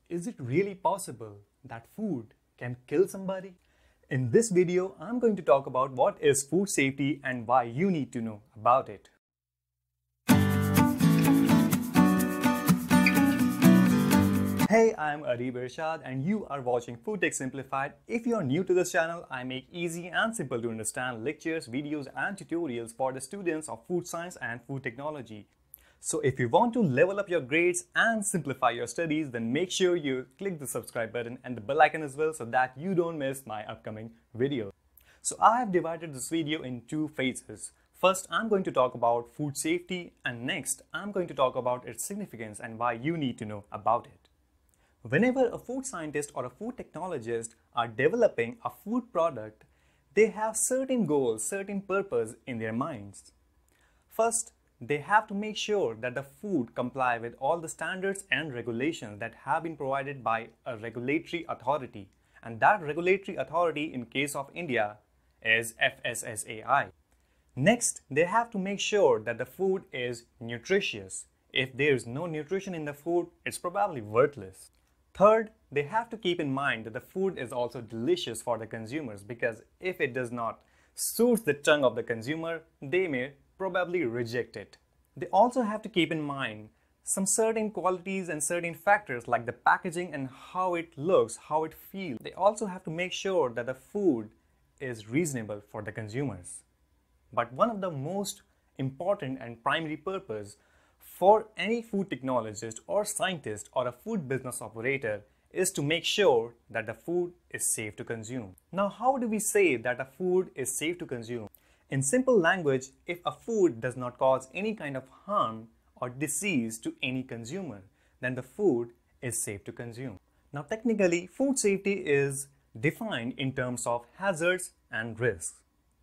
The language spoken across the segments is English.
Is it really possible that food can kill somebody? In this video, I'm going to talk about what is food safety and why you need to know about it. Hey, I'm Arib Irshad and you are watching Food Tech Simplified. If you are new to this channel, I make easy and simple to understand lectures, videos and tutorials for the students of food science and food technology. So if you want to level up your grades and simplify your studies, then make sure you click the subscribe button and the bell icon as well so that you don't miss my upcoming videos. So I have divided this video in two phases. First, I'm going to talk about food safety, and next, I'm going to talk about its significance and why you need to know about it. Whenever a food scientist or a food technologist are developing a food product, they have certain goals, certain purpose in their minds. First, they have to make sure that the food comply with all the standards and regulations that have been provided by a regulatory authority. And that regulatory authority in case of India is FSSAI. Next, they have to make sure that the food is nutritious. If there is no nutrition in the food, it's probably worthless. Third, they have to keep in mind that the food is also delicious for the consumers, because if it does not suit the tongue of the consumer, they may probably reject it. They also have to keep in mind some certain qualities and certain factors like the packaging and how it looks, how it feels. They also have to make sure that the food is reasonable for the consumers. But one of the most important and primary purpose for any food technologist or scientist or a food business operator is to make sure that the food is safe to consume. Now, how do we say that a food is safe to consume? In simple language, if a food does not cause any kind of harm or disease to any consumer, then the food is safe to consume. Now, technically, food safety is defined in terms of hazards and risks.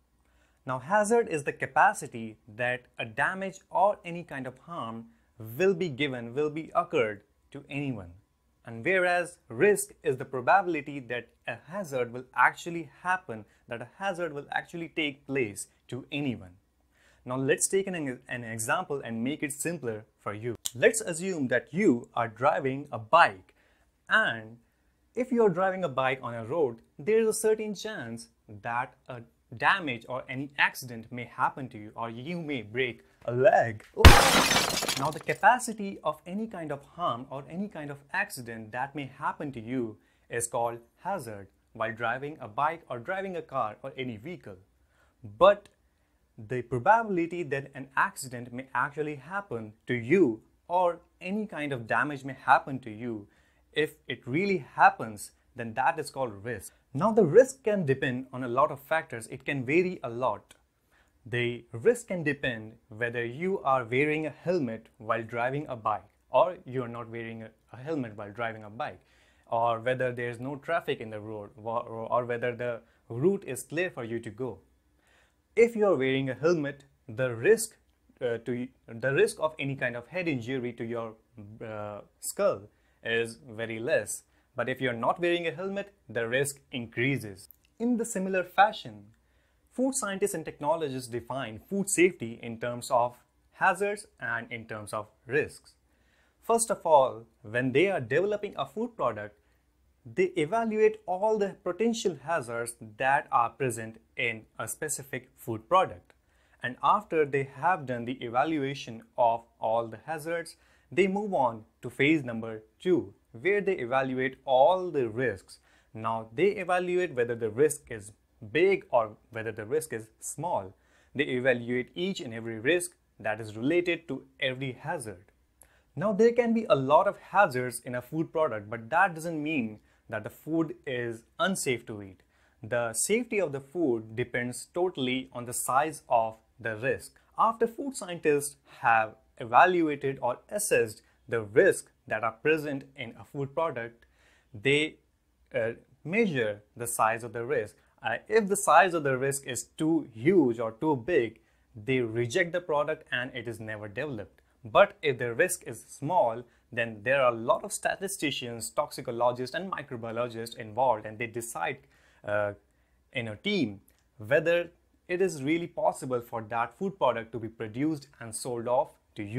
Now, hazard is the capacity that a damage or any kind of harm will be occurred to anyone. And whereas risk is the probability that a hazard will actually happen, that a hazard will actually take place to anyone. Now let's take an example and make it simpler for you. Let's assume that you are driving a bike, and if you are driving a bike on a road, there is a certain chance that a damage or any accident may happen to you, or you may break a leg. Now the capacity of any kind of harm or any kind of accident that may happen to you is called hazard while driving a bike or driving a car or any vehicle. But the probability that an accident may actually happen to you or any kind of damage may happen to you, if it really happens, then that is called risk. Now the risk can depend on a lot of factors. It can vary a lot. The risk can depend whether you are wearing a helmet while driving a bike, or you are not wearing a helmet while driving a bike, or whether there is no traffic in the road, or whether the route is clear for you to go. If you are wearing a helmet, the risk of any kind of head injury to your skull is very less. But if you are not wearing a helmet, the risk increases. In the similar fashion, food scientists and technologists define food safety in terms of hazards and in terms of risks. First of all, when they are developing a food product, they evaluate all the potential hazards that are present in a specific food product. And after they have done the evaluation of all the hazards, they move on to phase number 2, where they evaluate all the risks. Now they evaluate whether the risk is big or whether the risk is small. They evaluate each and every risk that is related to every hazard. Now there can be a lot of hazards in a food product, but that doesn't mean that the food is unsafe to eat. The safety of the food depends totally on the size of the risk. After food scientists have evaluated or assessed the risks that are present in a food product, they measure the size of the risk. If the size of the risk is too huge or too big, they reject the product and it is never developed. But if the risk is small, then there are a lot of statisticians, toxicologists and microbiologists involved, and they decide in a team whether it is really possible for that food product to be produced and sold off to you.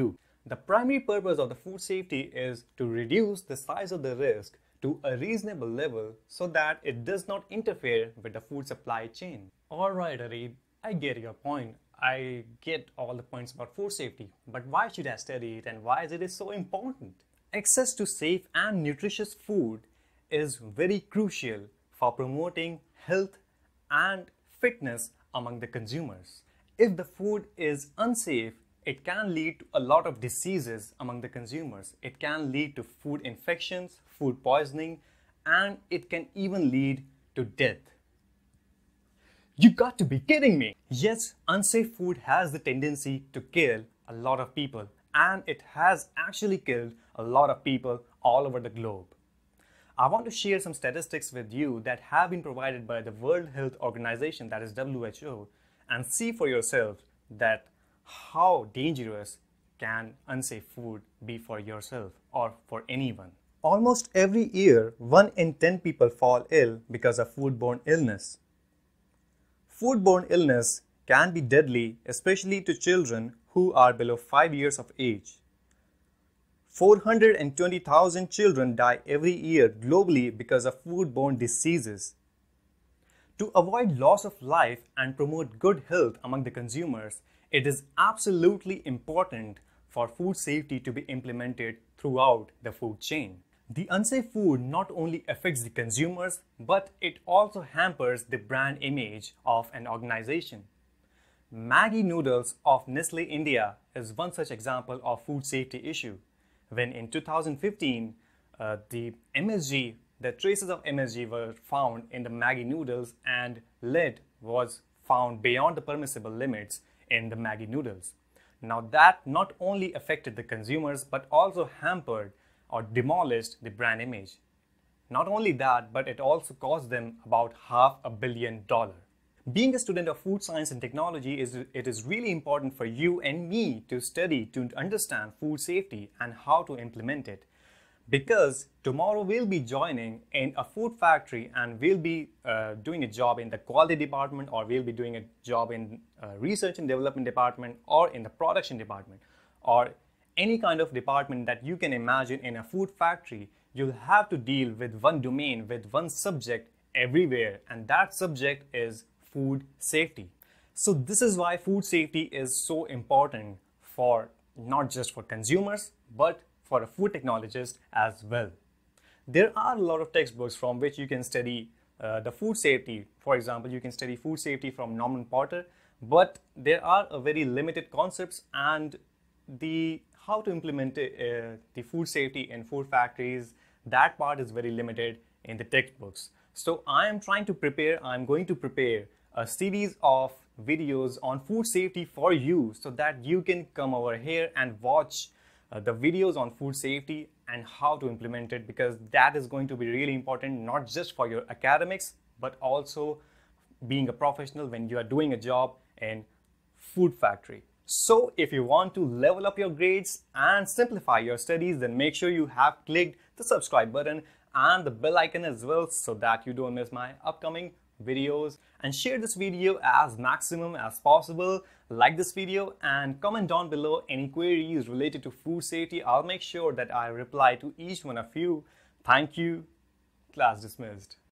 The primary purpose of the food safety is to reduce the size of the risk to a reasonable level so that it does not interfere with the food supply chain. Alright, Arif, I get your point. I get all the points about food safety, but why should I study it and why is it so important? Access to safe and nutritious food is very crucial for promoting health and fitness among the consumers. If the food is unsafe, it can lead to a lot of diseases among the consumers. It can lead to food infections, food poisoning, and it can even lead to death. You got to be kidding me! Yes, unsafe food has the tendency to kill a lot of people, and it has actually killed a lot of people all over the globe. I want to share some statistics with you that have been provided by the World Health Organization, that is WHO, and see for yourself that how dangerous can unsafe food be for yourself or for anyone. Almost every year, 1 in 10 people fall ill because of foodborne illness. Foodborne illness can be deadly, especially to children who are below 5 years of age. 420,000 children die every year globally because of foodborne diseases. To avoid loss of life and promote good health among the consumers, it is absolutely important for food safety to be implemented throughout the food chain. The unsafe food not only affects the consumers, but it also hampers the brand image of an organization. Maggi noodles of Nestle India is one such example of food safety issue. When in 2015, the traces of MSG were found in the Maggi noodles and lead was found beyond the permissible limits in the Maggi noodles. Now that not only affected the consumers but also hampered or demolished the brand image. Not only that, but it also cost them about $500 million. Being a student of food science and technology, it is really important for you and me to study to understand food safety and how to implement it. Because tomorrow we'll be joining in a food factory and we'll be doing a job in the quality department, or we'll be doing a job in research and development department, or in the production department, or any kind of department that you can imagine in a food factory. You'll have to deal with one domain, with one subject everywhere, and that subject is food safety. So this is why food safety is so important for not just for consumers, but for a food technologist as well. There are a lot of textbooks from which you can study the food safety. For example, you can study food safety from Norman Porter, but there are a very limited concepts, and the how to implement the food safety in food factories, that part is very limited in the textbooks. So I'm going to prepare a series of videos on food safety for you so that you can come over here and watch the videos on food safety and how to implement it, because that is going to be really important, not just for your academics, but also being a professional when you are doing a job in food factory. So if you want to level up your grades and simplify your studies, then make sure you have clicked the subscribe button and the bell icon as well, so that you don't miss my upcoming videos. And share this video as maximum as possible. Like this video and comment down below any queries related to food safety. I'll make sure that I reply to each one of you. Thank you. Class dismissed.